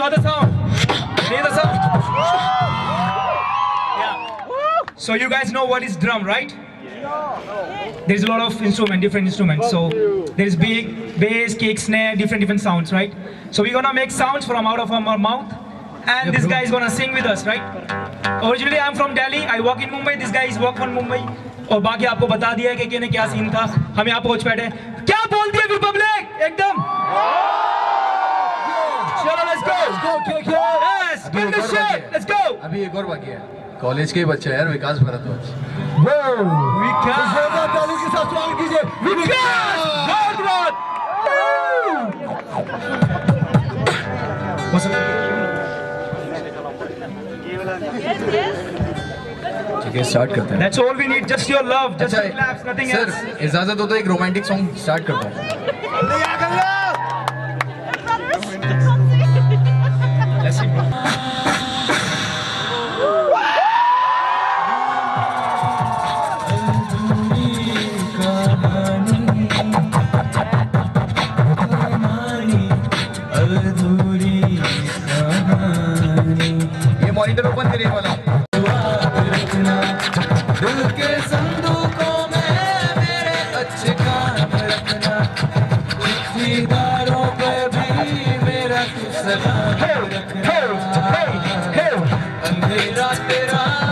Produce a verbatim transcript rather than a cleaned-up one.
the sound. Play the sound. Yeah. So you guys know what is drum, right? There is a lot of instrument, different instruments. So there is big bass, kick, snare, different different sounds, right? So we're gonna make sounds from out of our mouth, and this guy is gonna sing with us, right? Originally I'm from Delhi. I work in Mumbai. This guy is work from Mumbai. और बाकी आपको बता दिया है कि क्या क्या scene था. हम यहाँ पहुँच बैठे. क्या बोलती है रिपब्लिक? एकदम. चलो let's go. Yes, spin the shit. Let's go. अभी एक और बाकी है. कॉलेज के बच्चे यार, विकास भारद्वाज. विकास ताली के साथ स्वागत कीजिए. विकास भारद्वाज. ठीक है, स्टार्ट करते हैं. That's all we need. Just your love, just your claps, nothing else. Sir, इजाजत हो तो एक रोमांटिक सॉन्ग स्टार्ट करता हूँ. ये मॉनिटर ओपन करिए वाला. दिल के संदूकों में मेरे अच्छे काम रखना, दीदारों पे भी मेरा सलाम रखना. अंधेरा तेरा